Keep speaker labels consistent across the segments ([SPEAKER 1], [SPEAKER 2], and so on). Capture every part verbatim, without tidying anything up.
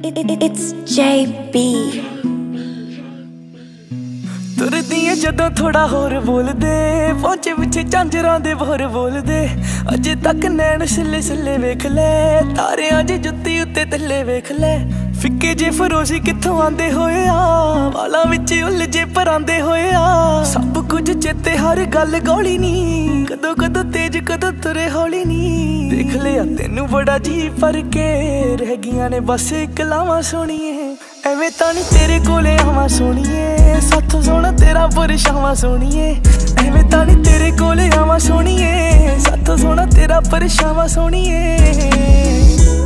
[SPEAKER 1] It's J B।
[SPEAKER 2] तुरदी जदों थोड़ा होर बोल दे, पहुंचे पिछे झांजरां दे बोर बोल दे। अजे तक नैन सिले सिले वेख ले, तारे अज जुत्ती उत्ते थल्ले वेख ले। फिक्के जे फरोशी कित्थों आंदे होए आ, वालां विच उलझे परांदे होए आ। सब कुछ चेते हर गल गौली नी, कदों कदों तेज कदों तुरे हौली नी। देख लिया तेनू बड़ा जी पर के, रह गियां ने बस कलावां सोहणीए। एवें तां नी तेरे कोले आवां सोहणीए, साथों सोहना तेरा परछावां सोहणीए। एवें तां नी तेरे कोले आवां सोहणीए, साथों सोहना तेरा परछावां सोहणीए।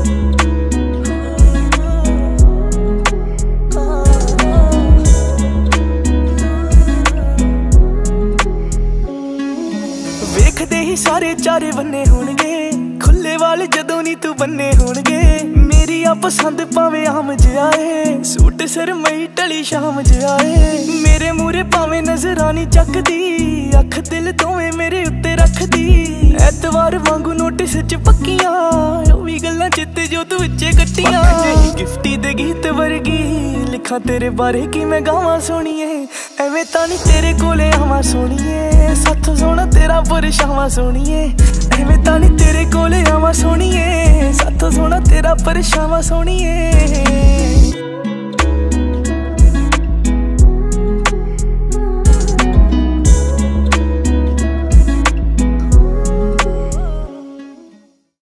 [SPEAKER 2] वेखदे ही सारे चारे बन्ने होणगे, खुले वाल जदों नी तू बन्ने होणगे। मेरी आ पसंद भावें आम जिहा ऐ, सूट सरमई टली शाम जिहा ऐ। मेरे मूहरे भावें नजरां नी चकदी, अख दिल दोवें मेरे उत्ते रखदी। ऐतवार वांगू नोटिस च पक्कियां, ओह वी गल्लां चित्ते जो तू विचे कट्टियां। गिफ्टी दे गीत वर्गी लिखां तेरे बारे कि मैं गावां सोहणीए। एवें तां नी तेरे कोले आवां सोहणीए, साथों सोहना तेरा परछावां सोहणीए। एवें तां नी तेरे कोले आवां सोहणीए, साथों सोहना तेरा परछावां सोहणीए।